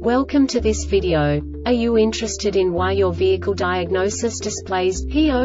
Welcome to this video. Are you interested in why your vehicle diagnosis displays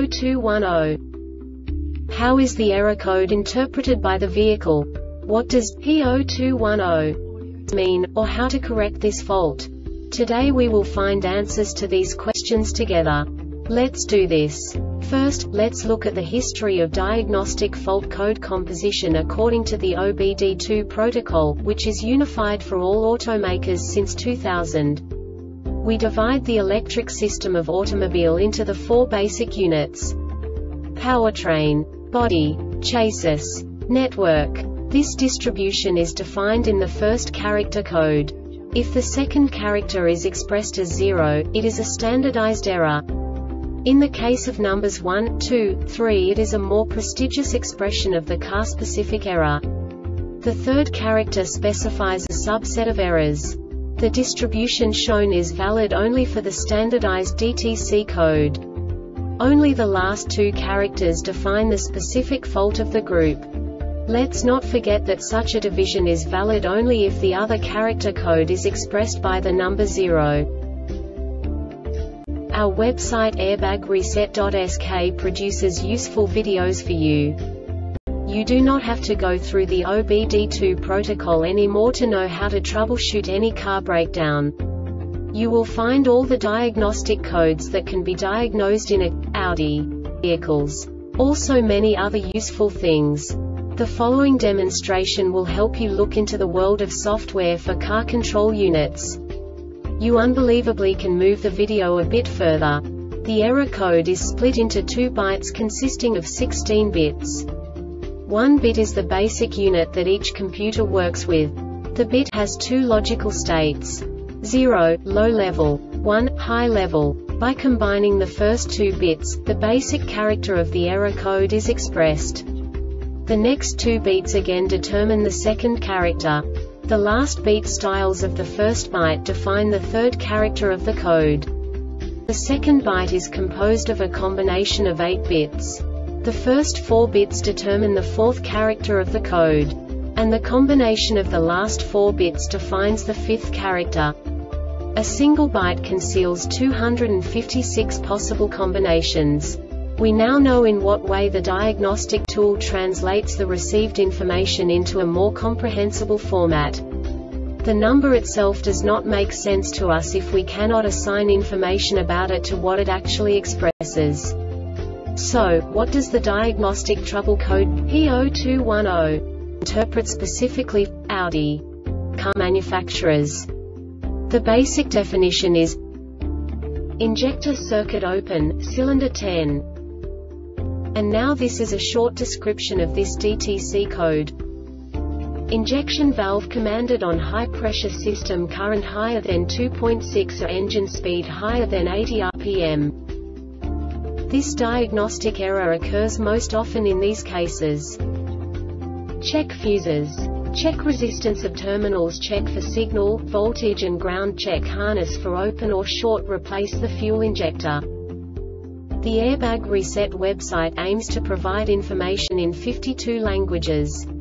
P0210? How is the error code interpreted by the vehicle? What does P0210 mean, or how to correct this fault? Today we will find answers to these questions together. Let's do this. First, let's look at the history of diagnostic fault code composition according to the OBD2 protocol, which is unified for all automakers since 2000. We divide the electric system of automobile into the four basic units: powertrain, body, chassis, network. This distribution is defined in the first character code. If the second character is expressed as 0, it is a standardized error. In the case of numbers 1, 2, 3, it is a more prestigious expression of the car-specific error. The third character specifies a subset of errors. The distribution shown is valid only for the standardized DTC code. Only the last two characters define the specific fault of the group. Let's not forget that such a division is valid only if the other character code is expressed by the number 0. Our website airbagreset.sk produces useful videos for you. You do not have to go through the OBD2 protocol anymore to know how to troubleshoot any car breakdown. You will find all the diagnostic codes that can be diagnosed in Audi vehicles. Also many other useful things. The following demonstration will help you look into the world of software for car control units. You unbelievably can move the video a bit further. The error code is split into 2 bytes consisting of 16 bits. 1 bit is the basic unit that each computer works with. The bit has 2 logical states: 0, low level, 1, high level. By combining the first 2 bits, the basic character of the error code is expressed. The next 2 beats again determine the second character. The last beat styles of the first byte define the third character of the code. The second byte is composed of a combination of 8 bits. The first 4 bits determine the fourth character of the code. And the combination of the last 4 bits defines the fifth character. A single byte conceals 256 possible combinations. We now know in what way the diagnostic tool translates the received information into a more comprehensible format. The number itself does not make sense to us if we cannot assign information about it to what it actually expresses. So, what does the diagnostic trouble code P0210 interpret specifically for Audi car manufacturers? The basic definition is: injector circuit open, cylinder 10. And now this is a short description of this DTC code. Injection valve commanded on high pressure system, current higher than 2.6 or engine speed higher than 80 rpm. This diagnostic error occurs most often in these cases: check fuses, check resistance of terminals, check for signal, voltage and ground, check harness for open or short, replace the fuel injector. The Airbag Reset website aims to provide information in 52 languages.